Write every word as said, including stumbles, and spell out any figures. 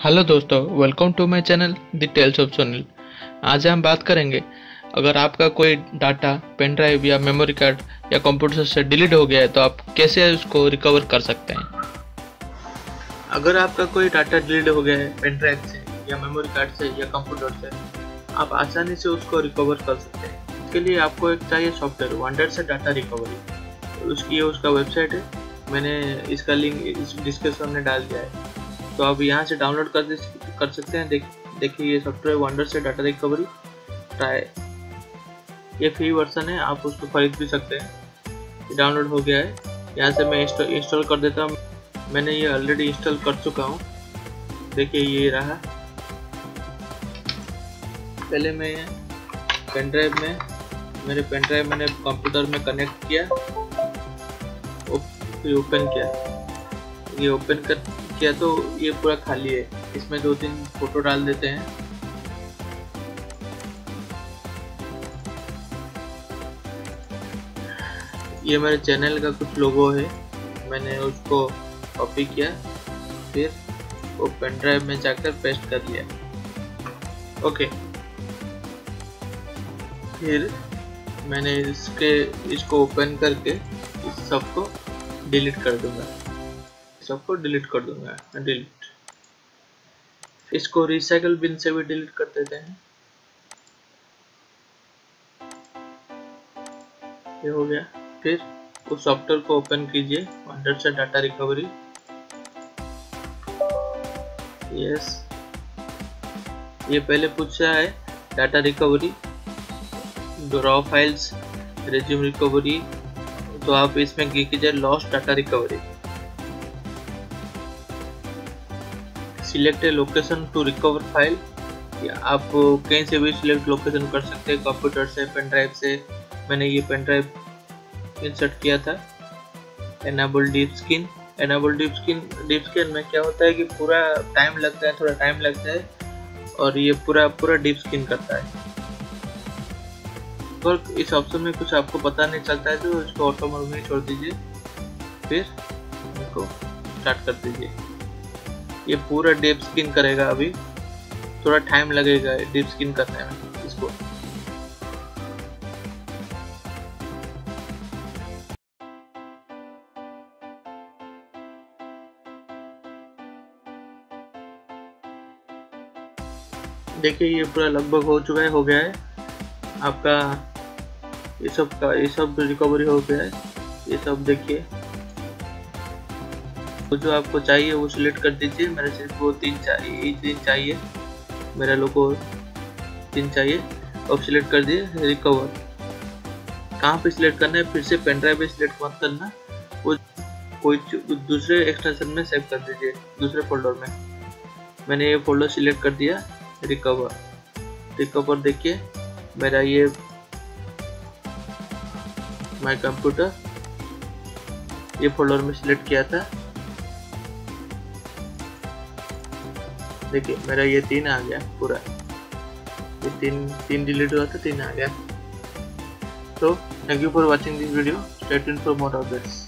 Hello दोस्तों, welcome to my channel the tales of Sunil. आज हम बात करेंगे अगर आपका कोई डाटा पेन ड्राइव या मेमोरी कार्ड या कंप्यूटर से डिलीट हो गया है तो आप कैसे उसको रिकवर कर सकते हैं। अगर आपका कोई डाटा डिलीट हो गया है पेन ड्राइव से या मेमोरी कार्ड से या कंप्यूटर से, आप आसानी से उसको रिकवर कर सकते हैं। इसके लिए आपको एक चाहिए software Wondershare data recovery. उसकी उसका वेबसाइट है, मैंने इसका लिंक इस डिस्क्रिप्शन में डाल दिया है, तो आप यहाँ से डाउनलोड कर कर सकते हैं। देख देखिए ये software Wondershare data recovery try, ये फ्री वर्जन है, आप उसको खरीद भी सकते हैं। डाउनलोड हो गया है, यहाँ से मैं इंस्टॉल कर देता हूँ। मैंने ये ऑलरेडी इंस्टॉल कर चुका हूँ। देखिए ये रहा। पहले मैं पेन ड्राइव में मेरे पेन ड्राइव मैंने कंप्यूटर में कनेक्ट किया, फिर ओपन किया। ये ओपन कर किया तो ये पूरा खाली है। इसमें दो तीन फोटो डाल देते हैं। ये मेरे चैनल का कुछ लोगो है, मैंने उसको कॉपी किया, फिर वो पेन ड्राइव में जाकर पेस्ट कर लिया। ओके, फिर मैंने इसके इसको ओपन करके इस सबको डिलीट कर दूंगा सबको डिलीट कर दूंगा डिलीट। इसको रिसाइकल बिन से भी डिलीट कर देते हैं। ये हो गया। फिर उस सॉफ्टवेयर को ओपन कीजिए, वंडर से डाटा रिकवरी। यस, ये पहले पूछ रहा है data recovery, raw files, resume recovery, तो आप इसमें कीजिए lost data recovery. Select a location to recover file, आप कहीं से भी सिलेक्ट लोकेशन कर सकते हैं, कंप्यूटर से, पेन ड्राइव से। मैंने ये पेन ड्राइव इंसर्ट किया था। Enable deep scan enable deep scan deep scan में क्या होता है कि पूरा टाइम लगता है, थोड़ा टाइम लगता है, और ये पूरा पूरा डीप स्किन करता है। और इस ऑप्शन में कुछ आपको पता नहीं चलता है तो इसको ऑटो मोड में छोड़ दीजिए, फिर इसको स्टार्ट कर दीजिए। ये पूरा डीप स्किन करेगा। अभी थोड़ा टाइम लगेगा डीप स्किन करने में इसको। देखिए ये पूरा लगभग हो चुका है हो गया है आपका। ये सब का ये सब रिकवरी हो गया है। ये सब देखिए, तो जो आपको चाहिए वो सिलेक्ट कर दीजिए। मेरे सिर्फ वो तीन चाहिए तीन चाहिए मेरा लोगो तीन चाहिए। अब सिलेक्ट कर दिए रिकवर। कहाँ पे सिलेक्ट करना है, फिर से पेन ड्राइव पे सिलेक्ट मत करना, वो कोई दूसरे एक्सटेंशन में सेव कर दीजिए, दूसरे फोल्डर में। मैंने ये फोल्डर सिलेक्ट कर दिया, रिकवर रिकवर देखिए मेरा ये माय कंप्यूटर ये फोल्डर में सिलेक्ट किया था। देखिए मेरा ये तीन आ गया पूरा। ये तीन तीन डिलीट हुआ था, तीन आ गया। तो thank you for watching this video. Stay tuned for more updates.